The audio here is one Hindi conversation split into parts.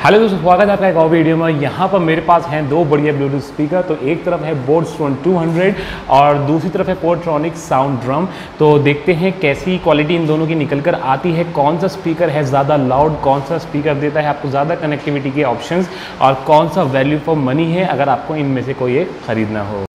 हेलो दोस्तों, स्वागत है आपका एक और वीडियो में। यहाँ पर मेरे पास हैं दो बढ़िया ब्लूटूथ स्पीकर। तो एक तरफ है बोर्डस्टोन 200 और दूसरी तरफ है पोर्ट्रॉनिक्स साउंड ड्रम। तो देखते हैं कैसी क्वालिटी इन दोनों की निकल कर आती है, कौन सा स्पीकर है ज़्यादा लाउड, कौन सा स्पीकर देता है आपको ज़्यादा कनेक्टिविटी के ऑप्शंस और कौन सा वैल्यू फॉर मनी है अगर आपको इनमें से कोई एक खरीदना हो।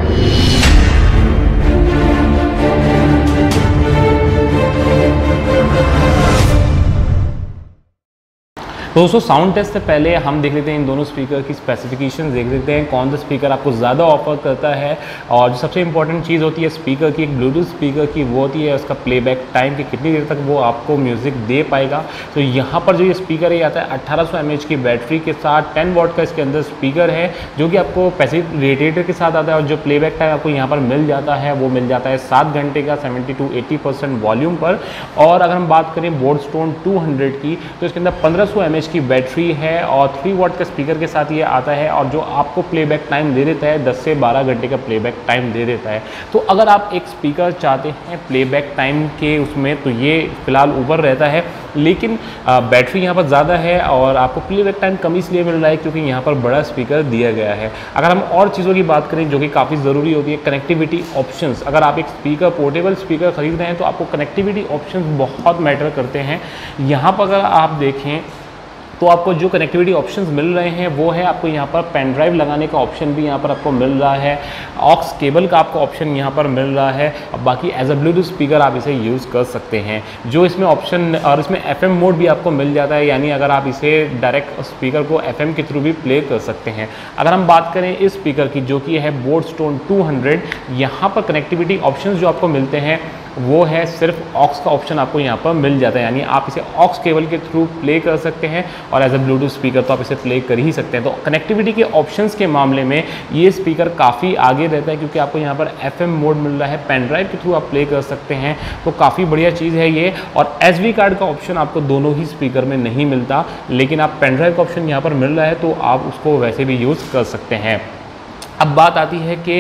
तो दोस्तों, साउंड टेस्ट से पहले हम देख लेते हैं इन दोनों स्पीकर की स्पेसिफिकेशन, देख लेते हैं कौन सा स्पीकर आपको ज़्यादा ऑफर करता है। और जो सबसे इंपॉर्टेंट चीज़ होती है स्पीकर की, एक ब्लूटूथ स्पीकर की, वो होती है उसका प्लेबैक टाइम, कि कितनी देर तक वो आपको म्यूज़िक दे पाएगा। तो यहाँ पर जो ये स्पीकर है आता है 1800 mAh की बैटरी के साथ, 10 वॉट का इसके अंदर स्पीकर है जो कि आपको पैसिव रेडिएटर के साथ आता है। और जो प्लेबैक टाइम आपको यहाँ पर मिल जाता है वो मिल जाता है 7 घंटे का 70 to 80% वॉल्यूम पर। और अगर हम बात करें बोर्डस्टोन 200 की, तो इसके अंदर 1500 mAh की बैटरी है और 3 वॉट का स्पीकर के साथ ये आता है। और जो आपको प्लेबैक टाइम दे देता है 10 से 12 घंटे का प्लेबैक टाइम दे देता है। तो अगर आप एक स्पीकर चाहते हैं प्लेबैक टाइम के उसमें, तो ये फिलहाल ऊपर रहता है, लेकिन बैटरी यहाँ पर ज़्यादा है और आपको प्लेबैक टाइम कम इसलिए मिल रहा है क्योंकि यहाँ पर बड़ा स्पीकर दिया गया है। अगर हम और चीज़ों की बात करें जो कि काफ़ी ज़रूरी होती है, कनेक्टिविटी ऑप्शंस। अगर आप एक स्पीकर पोर्टेबल स्पीकर खरीद रहे हैं तो आपको कनेक्टिविटी ऑप्शंस बहुत मैटर करते हैं। यहाँ पर अगर आप देखें तो आपको जो कनेक्टिविटी ऑप्शंस मिल रहे हैं वो है, आपको यहाँ पर पेन ड्राइव लगाने का ऑप्शन भी यहाँ पर आपको मिल रहा है, ऑक्स केबल का आपको ऑप्शन यहाँ पर मिल रहा है। और बाकी एज अ ब्लूटूथ स्पीकर आप इसे यूज़ कर सकते हैं। जो इसमें ऑप्शन, और इसमें FM मोड भी आपको मिल जाता है, यानी अगर आप इसे डायरेक्ट स्पीकर को FM के थ्रू भी प्ले कर सकते हैं। अगर हम बात करें इस स्पीकर की जो कि है बोर्डस्टोन 200, यहाँ पर कनेक्टिविटी ऑप्शन जो आपको मिलते हैं वो है सिर्फ ऑक्स का ऑप्शन आपको यहाँ पर मिल जाता है, यानी आप इसे ऑक्स केबल के थ्रू प्ले कर सकते हैं और एज अ ब्लूटूथ स्पीकर तो आप इसे प्ले कर ही सकते हैं। तो कनेक्टिविटी के ऑप्शंस के मामले में ये स्पीकर काफ़ी आगे रहता है क्योंकि आपको यहाँ पर FM मोड मिल रहा है, पेन ड्राइव के थ्रू आप प्ले कर सकते हैं। तो काफ़ी बढ़िया चीज़ है ये। और SD कार्ड का ऑप्शन आपको दोनों ही स्पीकर में नहीं मिलता, लेकिन आप पेन ड्राइव का ऑप्शन यहाँ पर मिल रहा है तो आप उसको वैसे भी यूज़ कर सकते हैं। अब बात आती है कि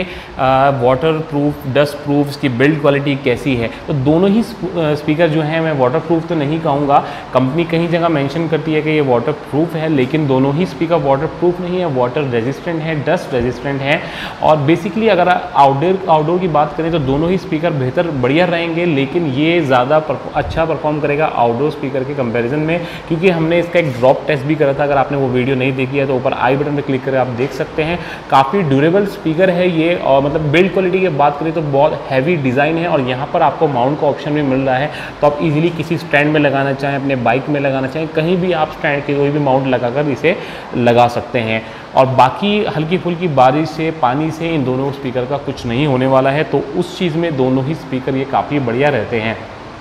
वाटर प्रूफ, डस्ट प्रूफ, इसकी बिल्ड क्वालिटी कैसी है। तो दोनों ही स्पीकर जो हैं, मैं वाटर प्रूफ तो नहीं कहूँगा, कंपनी कहीं जगह मेंशन करती है कि ये वाटर प्रूफ है, लेकिन दोनों ही स्पीकर वाटर प्रूफ नहीं है, वाटर रेजिस्टेंट है, डस्ट रेजिस्टेंट है। और बेसिकली अगर आउटडोर की बात करें तो दोनों ही स्पीकर बेहतर बढ़िया रहेंगे, लेकिन ये ज़्यादा अच्छा परफॉर्म करेगा आउटडोर स्पीकर के कंपेरिजन में, क्योंकि हमने इसका एक ड्रॉप टेस्ट भी करा था। अगर आपने वो वीडियो नहीं देखी है तो ऊपर आई बटन पर क्लिक करके आप देख सकते हैं। काफ़ी ड्यूरेबल स्पीकर है ये। और मतलब बिल्ड क्वालिटी की बात करें तो बहुत हैवी डिज़ाइन है और यहाँ पर आपको माउंट का ऑप्शन भी मिल रहा है, तो आप इजीली किसी स्टैंड में लगाना चाहें, अपने बाइक में लगाना चाहें, कहीं भी आप स्टैंड के कोई भी माउंट लगाकर इसे लगा सकते हैं। और बाकी हल्की फुल्की बारिश से, पानी से इन दोनों स्पीकर का कुछ नहीं होने वाला है, तो उस चीज़ में दोनों ही स्पीकर ये काफ़ी बढ़िया रहते हैं।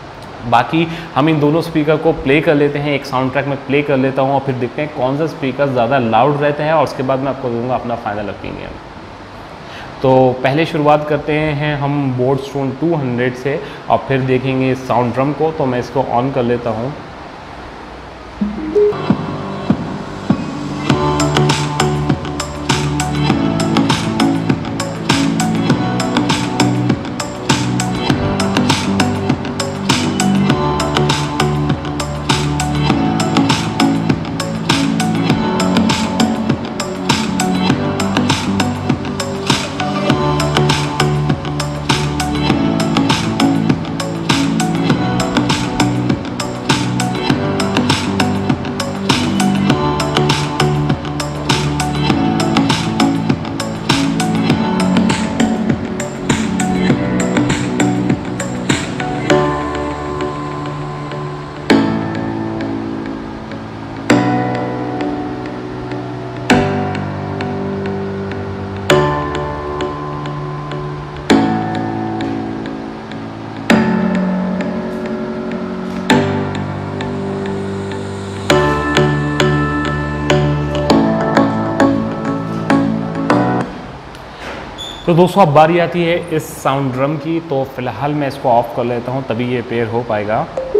बाकी हम इन दोनों स्पीकर को प्ले कर लेते हैं, एक साउंड ट्रैक में प्ले कर लेता हूँ और फिर देखते हैं कौन सा स्पीकर ज़्यादा लाउड रहता है और उसके बाद मैं आपको दूंगा अपना फाइनल ओपिनियन। तो पहले शुरुआत करते हैं हम बोर्डस्टोन 200 से और फिर देखेंगे साउंड ड्रम को। तो मैं इसको ऑन कर लेता हूँ। तो दोस्तों अब बारी आती है इस साउंड ड्रम की। तो फिलहाल मैं इसको ऑफ कर लेता हूँ, तभी ये पेयर हो पाएगा।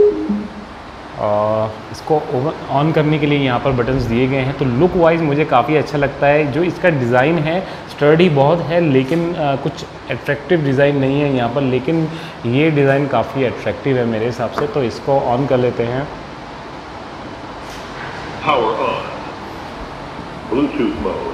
और इसको ऑन करने के लिए यहाँ पर बटन्स दिए गए हैं। तो लुक वाइज मुझे काफ़ी अच्छा लगता है। जो इसका डिज़ाइन है स्टर्डी बहुत है, लेकिन कुछ अट्रैक्टिव डिज़ाइन नहीं है यहाँ पर, लेकिन ये डिज़ाइन काफ़ी अट्रैक्टिव है मेरे हिसाब से। तो इसको ऑन कर लेते हैं। Bluetooth mode.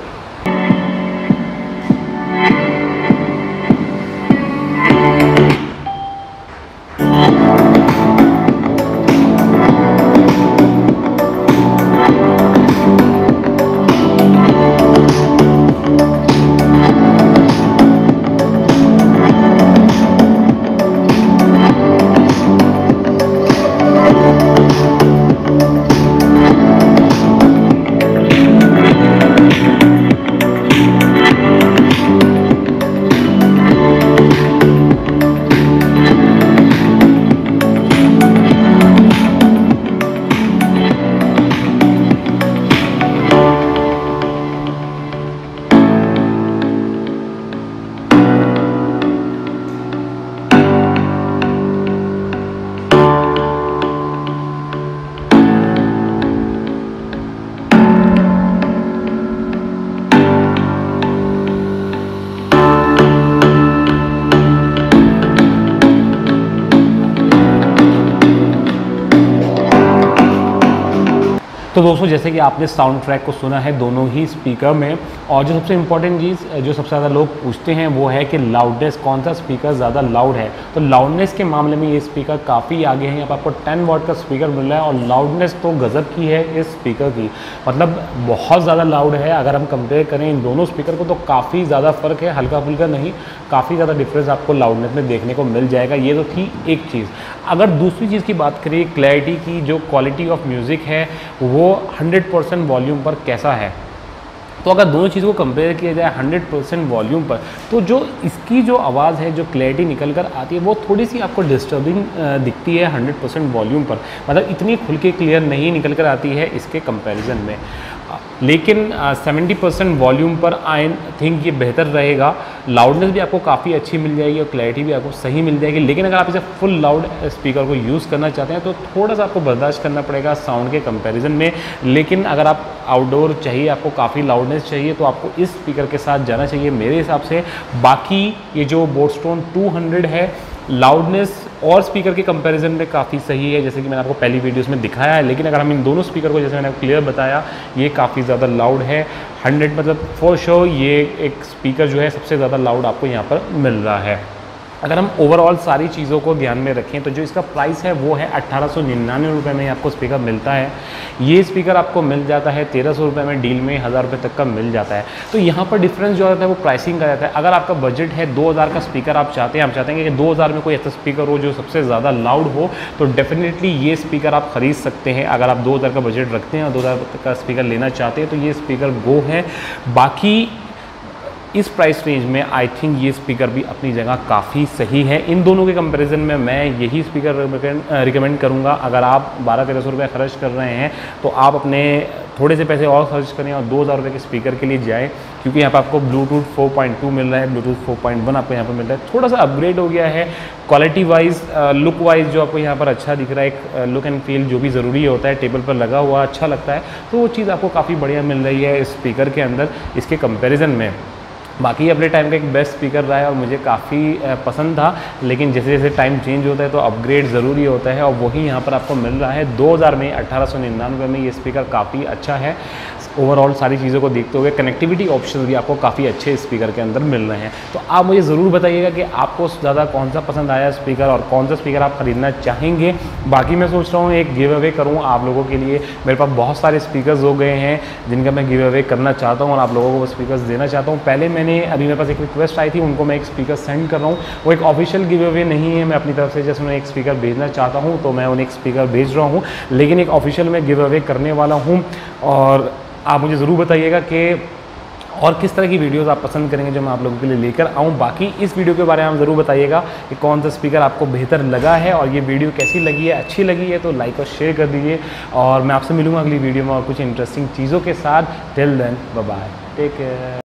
तो दोस्तों जैसे कि आपने साउंड ट्रैक को सुना है दोनों ही स्पीकर में, और जो सबसे इम्पॉर्टेंट चीज़ जो सबसे ज़्यादा लोग पूछते हैं वो है कि लाउडनेस, कौन सा स्पीकर ज़्यादा लाउड है। तो लाउडनेस के मामले में ये स्पीकर काफ़ी आगे हैं। यहाँ पर आपको 10 वॉट का स्पीकर मिल रहा है और लाउडनेस तो गज़ब की है इस स्पीकर की, मतलब बहुत ज़्यादा लाउड है। अगर हम कंपेयर करें इन दोनों स्पीकर को तो काफ़ी ज़्यादा फ़र्क है, हल्का फुल्का नहीं, काफ़ी ज़्यादा डिफरेंस आपको लाउडनेस में देखने को मिल जाएगा। ये तो थी एक चीज़। अगर दूसरी चीज़ की बात करें, क्लैरिटी की, जो क्वालिटी ऑफ म्यूज़िक है वो 100% वॉल्यूम पर कैसा है, तो अगर दोनों चीज़ों को कंपेयर किया जाए 100% वॉल्यूम पर, तो जो इसकी जो आवाज़ है, जो क्लैरिटी निकल कर आती है वो थोड़ी सी आपको डिस्टर्बिंग दिखती है 100% वॉल्यूम पर, मतलब इतनी खुल के क्लियर नहीं निकल कर आती है इसके कंपैरिजन में। लेकिन 70% वॉल्यूम पर आई थिंक ये बेहतर रहेगा। लाउडनेस भी आपको काफ़ी अच्छी मिल जाएगी और क्लैरिटी भी आपको सही मिल जाएगी। लेकिन अगर आप इसे फुल लाउड स्पीकर को यूज़ करना चाहते हैं तो थोड़ा सा आपको बर्दाश्त करना पड़ेगा साउंड के कंपैरिजन में। लेकिन अगर आप आउटडोर चाहिए, आपको काफ़ी लाउडनेस चाहिए, तो आपको इस स्पीकर के साथ जाना चाहिए मेरे हिसाब से। बाकी ये जो बोटस्टोन 200 है, लाउडनेस और स्पीकर के कंपैरिजन में काफ़ी सही है, जैसे कि मैंने आपको पहली वीडियोस में दिखाया है। लेकिन अगर हम इन दोनों स्पीकर को, जैसे मैंने आपको क्लियर बताया, ये काफ़ी ज़्यादा लाउड है। 100 मतलब फॉर श्योर ये एक स्पीकर जो है सबसे ज़्यादा लाउड आपको यहाँ पर मिल रहा है। अगर हम ओवरऑल सारी चीज़ों को ध्यान में रखें तो जो इसका प्राइस है वो है 1899 रुपये में आपको स्पीकर मिलता है। ये स्पीकर आपको मिल जाता है 1300 रुपये में, डील में 1000 रुपये तक का मिल जाता है। तो यहाँ पर डिफरेंस जो आता है वो प्राइसिंग का जाता है। अगर आपका बजट है 2000 का स्पीकर आप चाहते हैं, आप चाहते हैं कि 2000 में कोई ऐसा स्पीकर हो जो सबसे ज़्यादा लाउड हो, तो डेफिनेटली ये स्पीकर आप ख़रीद सकते हैं। अगर आप 2000 का बजट रखते हैं और 2000 का स्पीकर लेना चाहते हैं तो ये स्पीकर गो है। बाकी इस प्राइस रेंज में आई थिंक ये स्पीकर भी अपनी जगह काफ़ी सही है। इन दोनों के कंपैरिजन में मैं यही स्पीकर रिकमेंड करूंगा। अगर आप 1200-1300 रुपये खर्च कर रहे हैं तो आप अपने थोड़े से पैसे और खर्च करें और 2000 रुपये के स्पीकर के लिए जाएं, क्योंकि यहाँ पर आपको ब्लूटूथ 4.2 मिल रहा है, ब्लूटूथ 4.1 आपको यहाँ पर मिल रहा है। थोड़ा सा अपग्रेड हो गया है क्वालिटी वाइज, लुक वाइज जो आपको यहाँ पर अच्छा दिख रहा है, एक लुक एंड फील जो भी ज़रूरी होता है, टेबल पर लगा हुआ अच्छा लगता है, तो वो चीज़ आपको काफ़ी बढ़िया मिल रही है इस स्पीकर के अंदर इसके कंपेरिजन में। बाकी अपने टाइम का एक बेस्ट स्पीकर रहा है और मुझे काफ़ी पसंद था। लेकिन जैसे जैसे टाइम चेंज होता है तो अपग्रेड ज़रूरी होता है, और वही यहाँ पर आपको मिल रहा है 2000 में 1899 में। ये स्पीकर काफ़ी अच्छा है। ओवरऑल सारी चीज़ों को देखते हुए कनेक्टिविटी ऑप्शन भी आपको काफ़ी अच्छे स्पीकर के अंदर मिल रहे हैं। तो आप मुझे ज़रूर बताइएगा कि आपको ज़्यादा कौन सा पसंद आया स्पीकर और कौन सा स्पीकर आप ख़रीदना चाहेंगे। बाकी मैं सोच रहा हूँ एक गिव अवे करूँ आप लोगों के लिए। मेरे पास बहुत सारे स्पीकर्स हो गए हैं जिनका मैं गिव अवे करना चाहता हूँ और आप लोगों को वो स्पीकर्स देना चाहता हूँ। पहले अभी मेरे पास एक रिक्वेस्ट आई थी, उनको मैं एक स्पीकर सेंड कर रहा हूँ। वो एक ऑफिशियल गिव अवे नहीं है, मैं अपनी तरफ से जैसे उन्हें एक स्पीकर भेजना चाहता हूँ तो मैं उन्हें एक स्पीकर भेज रहा हूँ, लेकिन एक ऑफिशियल में गिव अवे करने वाला हूँ। और आप मुझे ज़रूर बताइएगा कि और किस तरह की वीडियोस आप पसंद करेंगे जो मैं आप लोगों के लिए लेकर आऊँ। बाकी इस वीडियो के बारे में आप ज़रूर बताइएगा कि कौन सा स्पीकर आपको बेहतर लगा है और ये वीडियो कैसी लगी है। अच्छी लगी है तो लाइक और शेयर कर दीजिए, और मैं आपसे मिलूँगा अगली वीडियो में और कुछ इंटरेस्टिंग चीज़ों के साथ। Till then bye bye, take care.